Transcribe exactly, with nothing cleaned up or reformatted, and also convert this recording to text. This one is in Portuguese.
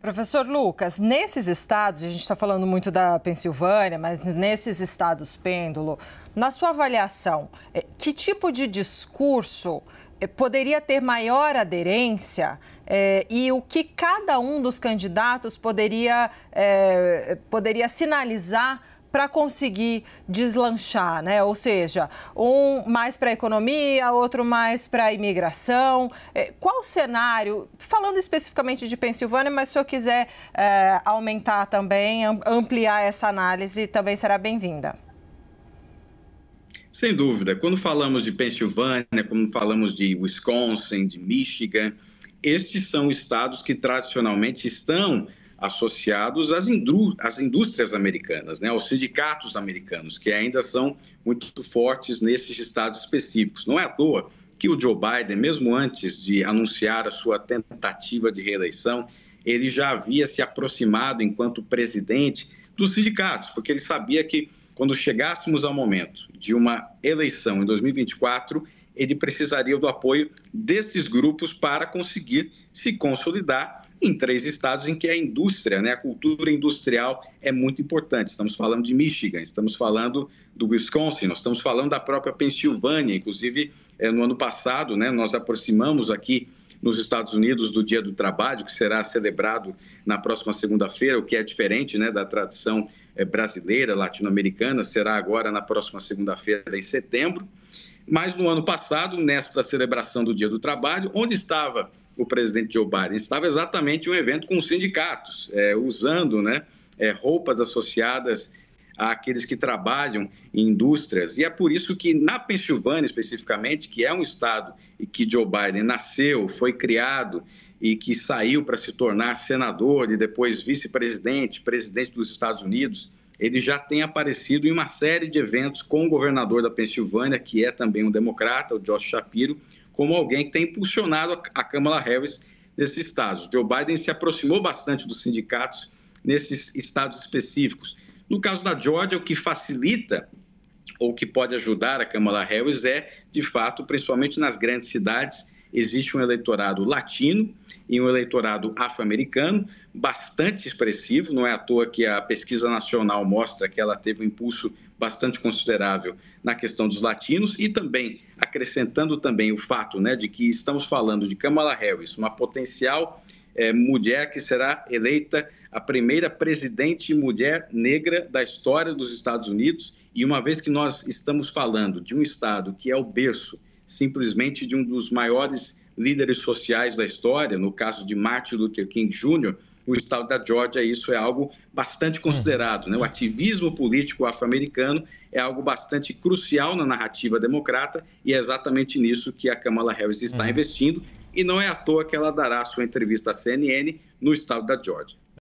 Professor Lucas, nesses estados, a gente está falando muito da Pensilvânia, mas nesses estados pêndulo, na sua avaliação, que tipo de discurso poderia ter maior aderência é, e o que cada um dos candidatos poderia, é, poderia sinalizar para conseguir deslanchar, né? Ou seja, um mais para a economia, outro mais para a imigração. Qual o cenário, falando especificamente de Pensilvânia, mas se eu quiser é, aumentar também, ampliar essa análise, também será bem-vinda. Sem dúvida. Quando falamos de Pensilvânia, quando falamos de Wisconsin, de Michigan, estes são estados que tradicionalmente estão associados às, indú às indústrias americanas, né, aos sindicatos americanos, que ainda são muito fortes nesses estados específicos. Não é à toa que o Joe Biden, mesmo antes de anunciar a sua tentativa de reeleição, ele já havia se aproximado, enquanto presidente, dos sindicatos, porque ele sabia que quando chegássemos ao momento de uma eleição em dois mil e vinte e quatro, ele precisaria do apoio desses grupos para conseguir se consolidar em três estados em que a indústria, né, a cultura industrial é muito importante. Estamos falando de Michigan, estamos falando do Wisconsin, nós estamos falando da própria Pensilvânia. Inclusive, no ano passado, né, nós aproximamos aqui nos Estados Unidos do Dia do Trabalho, que será celebrado na próxima segunda-feira, o que é diferente, né, da tradição brasileira, latino-americana, será agora na próxima segunda-feira, em setembro. Mas no ano passado, nesta celebração do Dia do Trabalho, onde estava o presidente Joe Biden? Estava exatamente um evento com os sindicatos, é, usando, né, é, roupas associadas àqueles que trabalham em indústrias. E é por isso que na Pensilvânia, especificamente, que é um estado em que Joe Biden nasceu, foi criado e que saiu para se tornar senador e depois vice-presidente, presidente dos Estados Unidos, ele já tem aparecido em uma série de eventos com o governador da Pensilvânia, que é também um democrata, o Josh Shapiro, como alguém que tem impulsionado a Kamala Harris nesses estados. Joe Biden se aproximou bastante dos sindicatos nesses estados específicos. No caso da Geórgia, o que facilita ou que pode ajudar a Kamala Harris é, de fato, principalmente nas grandes cidades, existe um eleitorado latino e um eleitorado afro-americano bastante expressivo. Não é à toa que a pesquisa nacional mostra que ela teve um impulso bastante considerável na questão dos latinos e também acrescentando também o fato, né, de que estamos falando de Kamala Harris, uma potencial é, mulher que será eleita a primeira presidente mulher negra da história dos Estados Unidos. E uma vez que nós estamos falando de um estado que é o berço simplesmente de um dos maiores líderes sociais da história, no caso de Martin Luther King Júnior, o estado da Geórgia, isso é algo bastante considerado, né? O ativismo político afro-americano é algo bastante crucial na narrativa democrata e é exatamente nisso que a Kamala Harris está investindo, e não é à toa que ela dará sua entrevista à C N N no estado da Geórgia.